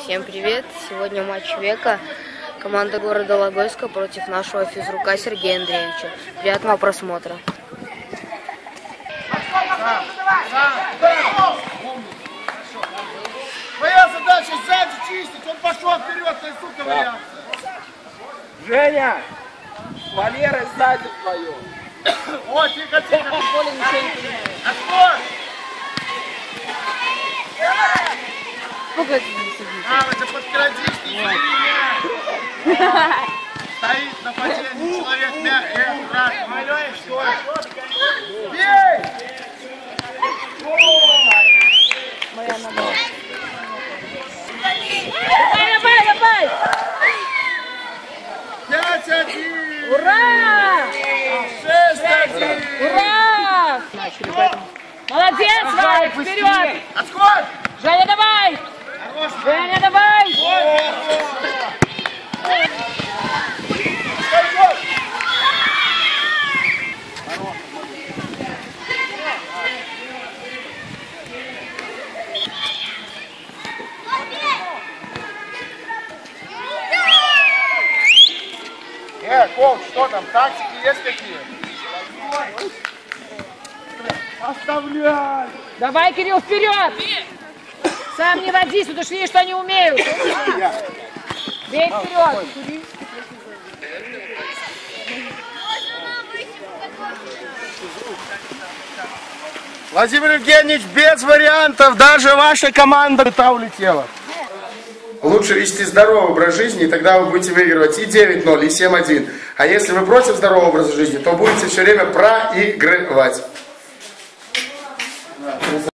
Всем привет! Сегодня матч века. Команда города Логойска против нашего физрука Сергея Андреевича. Приятного просмотра. Твоя задача сзади чистить, он пошел вперед, ты, сука, вариант. Женя, Валера сзади твою. О, тихо, тихо. Отбор! Сколько это не сидит? Ты подкрадишь, не меня. Стоит нападение, человек мягкий, аккуратно. Бей! Моя нога. Давай! 5-1! Ура! 6-1! Ура! Молодец, Валь, вперед! Отскочь! Женя, давай! Женя, давай! Коуч, что там, тактики есть какие? Оставляй! Давай, Кирилл, вперед! Сам не водись, потому что видишь, что они умеют. Бей вперед! Владимир Евгеньевич, без вариантов, даже ваша команда улетела. Лучше вести здоровый образ жизни, и тогда вы будете выигрывать и 9-0, и 7-1. А если вы против здорового образа жизни, то будете все время проигрывать.